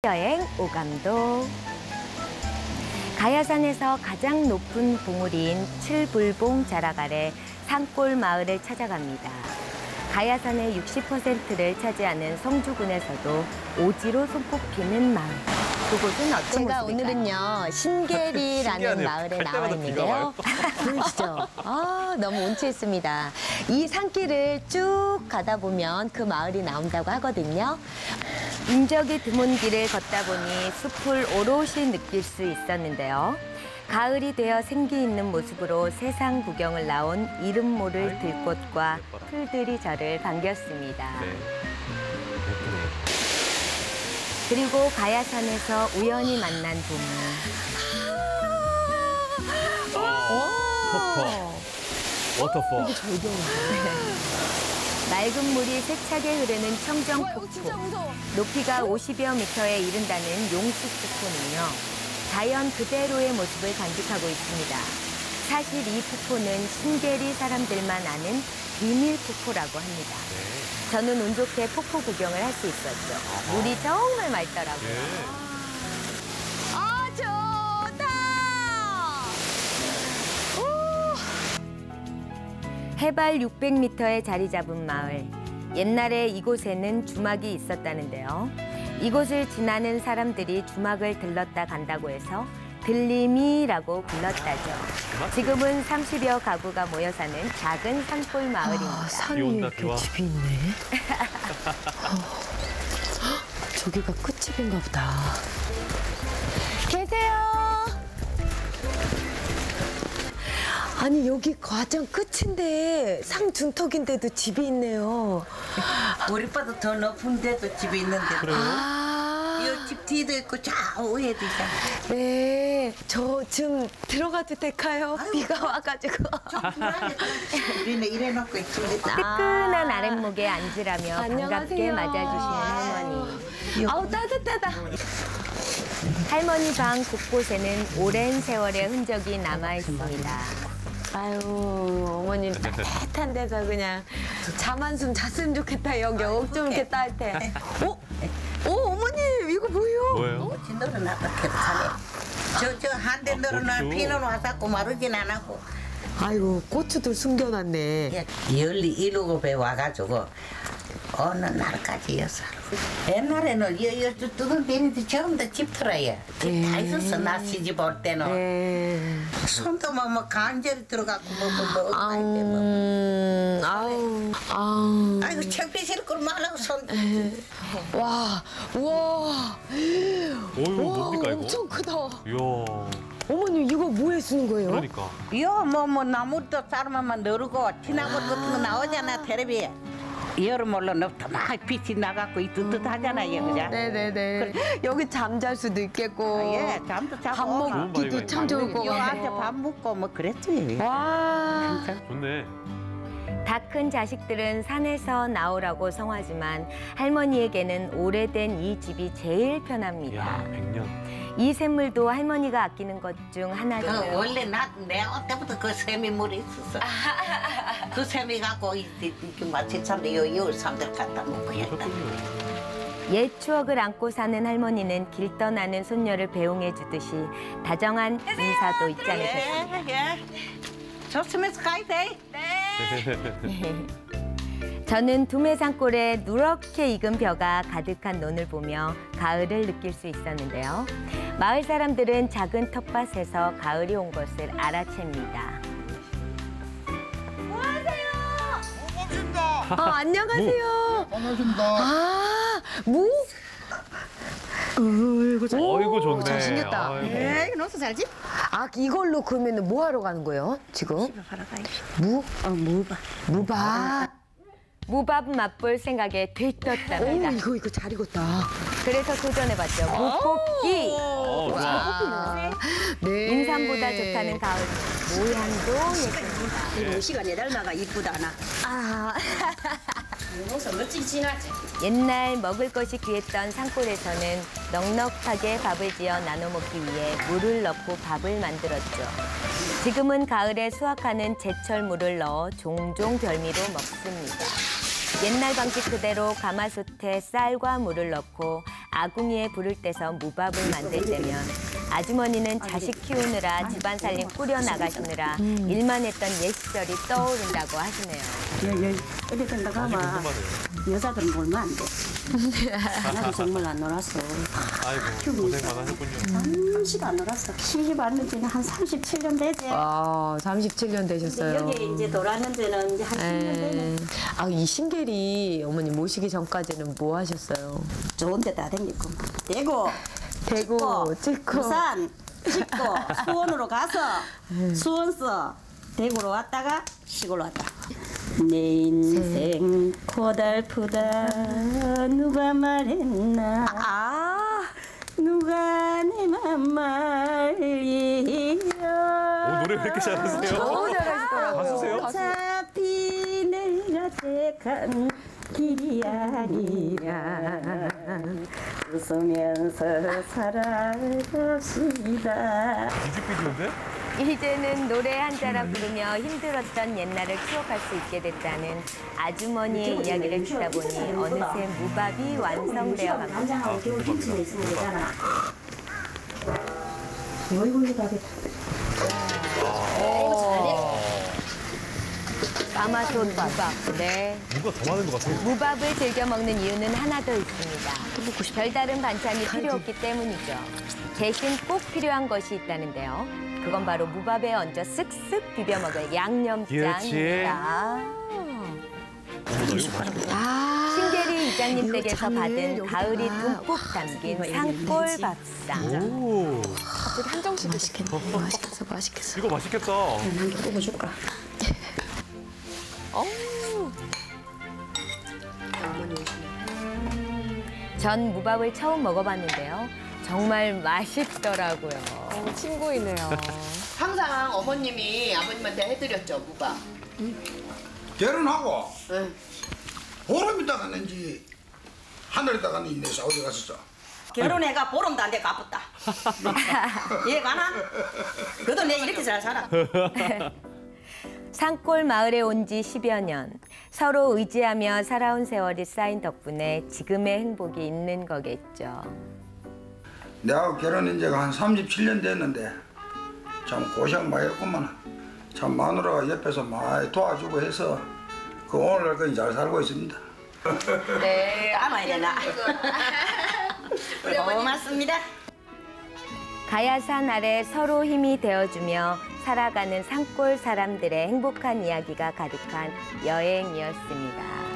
여행 오감도. 가야산에서 가장 높은 봉우리인 칠불봉 자락 아래 산골 마을을 찾아갑니다. 가야산의 60%를 차지하는 성주군에서도 오지로 손꼽히는 마을. 그곳은 어떤 제가 곳입니까? 오늘은요 신계리라는 마을에 나와 있는데요. 보이시죠? 너무 운치 있습니다. 이 산길을 쭉 가다 보면 그 마을이 나온다고 하거든요. 인적이 드문 길을 걷다 보니 숲을 오롯이 느낄 수 있었는데요. 가을이 되어 생기 있는 모습으로 세상 구경을 나온 이름 모를 들꽃과 풀들이 저를 반겼습니다. 그리고 가야산에서 우연히 만난 분. 워터폴. 맑은 물이 세차게 흐르는 청정폭포. 높이가 50여 미터에 이른다는 용수폭포는요. 자연 그대로의 모습을 간직하고 있습니다. 사실 이 폭포는 신계리 사람들만 아는 비밀 폭포라고 합니다. 저는 운 좋게 폭포 구경을 할 수 있었죠. 물이 정말 맑더라고요. 좋다! 해발 600m에 자리 잡은 마을. 옛날에 이곳에는 주막이 있었다는데요. 이곳을 지나는 사람들이 주막을 들렀다 간다고 해서 들림이라고 불렀다죠. 지금은 30여 가구가 모여 사는 작은 산골 마을입니다. 산이 이렇게 집이 있네. 저기가 끝집인가 보다. 계세요. 아니 여기 가장 끝인데 상중턱인데도 집이 있네요. 우리 빠도 더 높은 데도 집이 있는데. 이 집 뒤도 있고 저 위에도 있잖아. 네, 저 좀 들어가도 될까요? 비가 와가지고. 우리는 이래놓고 있습니다. 뜨끈한 아랫목에 앉으라며 반갑게 맞아주시는 할머니. 아우 따뜻하다. 할머니 방 곳곳에는 오랜 세월의 흔적이 남아 있습니다. 아유, 어머님 따뜻한 데서 그냥 잠 한숨 잤으면 좋겠다. 여기 좀 이렇게 따뜻해. 어머님 이거 뭐예요? 너는 어떻게 하네. 저 한 대 늘어난 비는 와서 마르진 안 하고. 아이고 고추들 숨겨놨네. 17에 와가지고 어느 날까지였어. 옛날에는 여기 뜨던 데는데 전부 다 집터라요. 집 다 있었어. 나 시집 올 때는. 손도 뭐 간절히 들어가고 아이고 창피실 걸 말라고 손. 와, 우와. 이거 뭡니까 이거? 엄청 크다. 이야. 어머님 이거 뭐에 쓰는 거예요? 그러니까. 뭐 나무도 자르면 너르고 티나무 같은 거 나오잖아 텔레비에. 여름으로 또 막 빛이 나갖고 뜨뜻하잖아요, 그죠? 네네네. 여기 잠잘 수도 있겠고. 예, 잠도 자고. 밥 먹기도 참 좋을 것 요 같아요. 앞에 밥 먹고 뭐 그랬지. 와. 좋네. 다 큰 자식들은 산에서 나오라고 성화지만 할머니에게는 오래된 이 집이 제일 편합니다. 이야, 100년. 이 샘물도 할머니가 아끼는 것 중 하나죠. 원래 내 때부터 그 샘이 물이 있었어. 그 샘이 갖고 마치 참요 사람들 갖다 먹고 했다. 옛 추억을 안고 사는 할머니는 길 떠나는 손녀를 배웅해 주듯이 다정한 인사도 있지 않으셨습니까? 예. 조심해서 가야 돼. 저는 두메산골에 누렇게 익은 벼가 가득한 논을 보며 가을을 느낄 수 있었는데요. 마을 사람들은 작은 텃밭에서 가을이 온 것을 알아챕니다. 안녕하세요. 반갑습니다. 무? 어이구 좋네. 잘생겼다. 아이고. 에이, 너서 살지? 이걸로 그러면 뭐 하러 가는 거예요, 지금? 바로 가야지. 무? 무바. 무밥. 무밥 맛볼 생각에 들떴답니다. 이거 잘 익었다. 그래서 도전해봤죠. 무뽑기. 좋아. 네. 인삼보다 좋다는 가을. 모양도 예쁩니다. 시간에 닮아가 이쁘다 나. 무슨 멋지게 지나지. 옛날 먹을 것이 귀했던 산골에서는 넉넉하게 밥을 지어 나눠 먹기 위해 물을 넣고 밥을 만들었죠. 지금은 가을에 수확하는 제철 물을 넣어 종종 별미로 먹습니다. 옛날 방식 그대로 가마솥에 쌀과 물을 넣고 아궁이에 불을 떼서 무밥을 만들 때면 아주머니는 자식 키우느라 집안 살림 꾸려 나가시느라 일만 했던 옛 시절이 떠오른다고 하시네요. 어디 간다 가면 궁금하네요. 여자들은 놀면 안 돼. 나도 정말 안 놀았어. 아이고 고생만 하셨군요. 잠시도 안 놀았어. 시집 왔는 지는 한 37년 되지. 아, 37년 되셨어요. 여기 이제 돌아는 지는 이제 한 10년 되네. 아, 이 신계리 어머니 모시기 전까지는 뭐 하셨어요? 좋은 데 다 댕기고. 대구, 대구, 찍고. 부산, 찍고, 수원으로 가서 수원서 대구로 왔다가 시골로 왔다. 내 인생 고달프다 누가 말했나 누가 내 맘 말리려 노래 왜 이렇게 잘하세요? 너무 잘하시더라고요. 가수세요? 어차피 내가 택한 길이 아니라 웃으면서 살아갑시다. 뮤직비디오인데? 이제는 노래 한 자락 부르며 힘들었던 옛날을 추억할 수 있게 됐다는 아주머니의 이야기를 듣다 보니 어느새 무밥이 완성되어 갑니다. 간장하고 겨울 김치만 있으면 되잖아. 이거 다 됐다. 가마솥 무밥. 네. 누가 더 많은 것 같아요. 무밥을 즐겨 먹는 이유는 하나 더 있습니다. 별다른 반찬이 필요 없기 때문이죠. 대신 꼭 필요한 것이 있다는데요. 그건 바로 무밥에 얹어 쓱쓱 비벼 먹을 양념장입니다. 신계리 이장님 댁에서 받은 가을이 듬뿍 담긴 산골밥상. 오, 갑자기 한정식 맛있겠네. 맛있겠어. 이거 맛있겠다. 한개 뽑아줄까? 전 무밥을 처음 먹어봤는데요. 정말 맛있더라고요. 친구이네요. 항상 어머님이 아버님한테 해드렸죠, 무밥. 결혼하고 보름 있다 갔는지 하늘 있다 갔는지 내 사우디 갔었어. 결혼해가 보름도 안 되고 아팠다. 이해 가나? 그래도 내 이렇게 잘 살아. 산골 마을에 온 지 10여 년. 서로 의지하며 살아온 세월이 쌓인 덕분에 지금의 행복이 있는 거겠죠. 내가 결혼한 지가 한 37년 됐는데 참 고생 많이 했구만. 참 마누라가 옆에서 많이 도와주고 해서 그 오늘까지 잘 살고 있습니다. 네, 아마야 되나? 고맙습니다. 가야산 아래 서로 힘이 되어주며 살아가는 산골 사람들의 행복한 이야기가 가득한 여행이었습니다.